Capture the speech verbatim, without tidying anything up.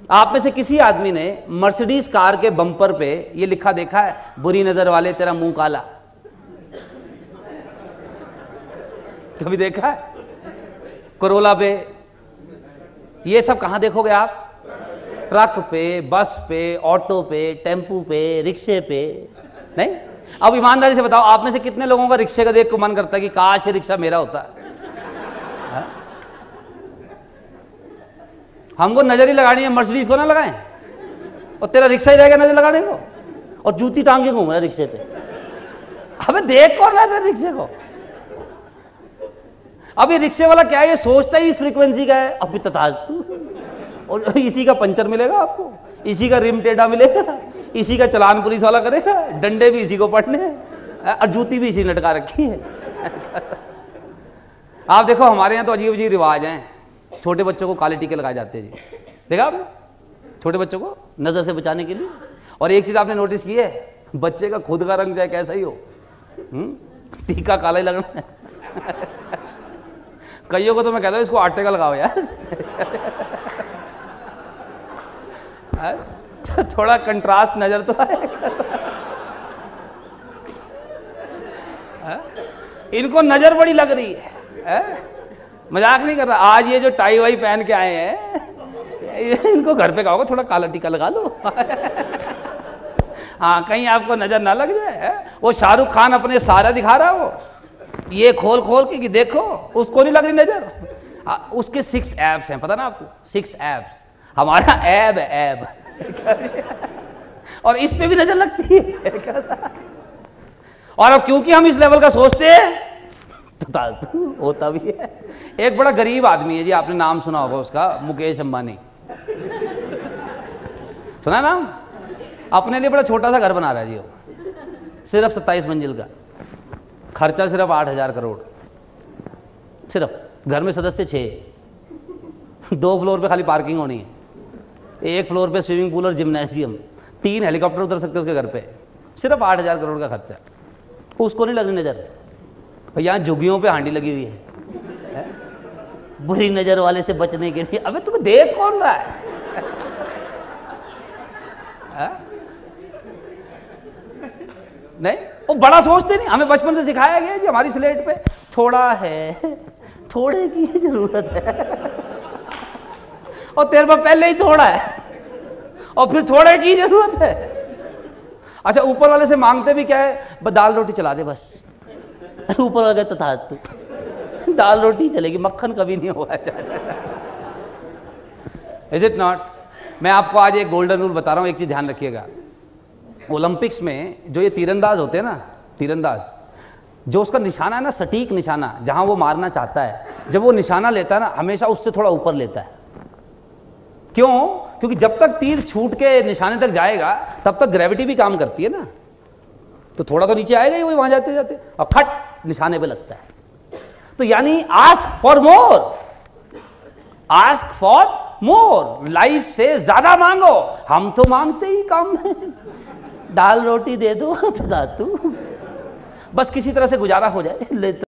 आप में से किसी आदमी ने मर्सिडीज कार के बम्पर पे ये लिखा देखा है, बुरी नजर वाले तेरा मुंह काला? कभी देखा है? कोरोला पे ये सब कहां देखोगे आप? ट्रक पे, बस पे, ऑटो पे, टेम्पू पे, रिक्शे पे। नहीं? अब ईमानदारी से बताओ, आप में से कितने लोगों का रिक्शे का देख को मन करता है कि काश ये रिक्शा मेरा होता है? हमको नजर ही लगानी है, मर्सिडीज को ना लगाएं, और तेरा रिक्शा ही रहेगा नजर लगाने को, और जूती टांग के घूम रहा है रिक्शे पे। अबे देख कौन रहा है रिक्शे को? अब ये रिक्शे वाला क्या है, ये सोचता ही इस फ्रीक्वेंसी का है, अभी तू, और इसी का पंचर मिलेगा आपको, इसी का रिम टेढ़ा मिलेगा, इसी का चलान पुलिस वाला करेगा, डंडे भी इसी को पड़ने हैं, और जूती भी इसी ने लटका रखी है। आप देखो हमारे यहां तो अजीब अजीब रिवाज हैं, छोटे बच्चों को काले टीके लगाए जाते हैं जी, देखा आपने? छोटे बच्चों को नजर से बचाने के लिए। और एक चीज आपने नोटिस की है, बच्चे का खुद का रंग चाहे कैसा ही हो, टीका काला ही लगना है। कईयों को तो मैं कहता हूं इसको आटे का लगाओ यार। थोड़ा कंट्रास्ट नजर तो आएगा। इनको नजर बड़ी लग रही है, है? मजाक नहीं कर रहा। आज ये जो टाई वाई पहन के आए हैं, इनको घर पे कहोगे थोड़ा काला टीका लगा लो। हाँ, कहीं आपको नजर ना लग जाए। है? वो शाहरुख खान अपने सारा दिखा रहा है, वो ये खोल खोल के कि देखो, उसको नहीं लग रही नजर। आ, उसके सिक्स एब्स हैं, पता ना आपको? Six abs. हमारा एब है, एब। और इस पे भी नजर लगती है। और अब क्योंकि हम इस लेवल का सोचते हैं, तो होता भी है। एक बड़ा गरीब आदमी है जी, आपने नाम सुना होगा उसका, मुकेश अंबानी। सुना नाम? अपने लिए बड़ा छोटा सा घर बना रहा है जी वो, सिर्फ सत्ताईस मंजिल का, खर्चा सिर्फ आठ हजार करोड़। सिर्फ घर में सदस्य छह, दो फ्लोर पे खाली पार्किंग होनी है, एक फ्लोर पे स्विमिंग पूल और जिम्नेशियम, तीन हेलीकॉप्टर उतर सकते उसके घर पे, सिर्फ आठ हजार करोड़ का खर्चा। उसको नहीं लगी नजर। यहां झुग्गियों पे हांडी लगी हुई है, है? बुरी नजर वाले से बचने के लिए। अबे तुम्हें देख कौन रहा है? है? नहीं, वो बड़ा सोचते नहीं। हमें बचपन से सिखाया गया जी हमारी स्लेट पे, थोड़ा है, थोड़े की जरूरत है, और तेरे पर पहले ही थोड़ा है, और फिर थोड़े की जरूरत है। अच्छा, ऊपर वाले से मांगते भी क्या है? बस दाल रोटी चला दे बस। ऊपर वाले तो था तू, दाल रोटी चलेगी, मक्खन कभी नहीं हुआ। Is it not? मैं आपको आज एक गोल्डन रूल बता रहा हूं, एक चीज ध्यान रखिएगा। ओलंपिक्स में जो ये तीरंदाज होते हैं ना, तीरंदाज, जो उसका निशाना है ना, सटीक निशाना, जहां वो मारना चाहता है, जब वो निशाना लेता है ना, हमेशा उससे थोड़ा ऊपर लेता है। क्यों? क्योंकि जब तक तीर छूट के निशाने तक जाएगा, तब तक ग्रेविटी भी काम करती है ना, तो थोड़ा तो नीचे आएगा ही वो, वहां जाते जाते, और फट निशाने पे लगता है। तो यानी ask for more, ask for more, life से ज्यादा मांगो। हम तो मांगते ही कम है, दाल रोटी दे दो तो तू, बस किसी तरह से गुजारा हो जाए, ले